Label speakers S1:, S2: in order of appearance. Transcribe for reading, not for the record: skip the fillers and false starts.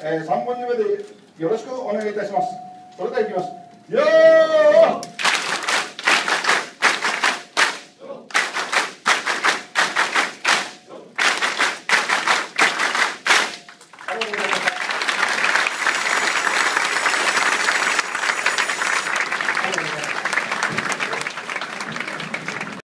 S1: 3本締めでよろしくお願いいたします。それではいきます。よー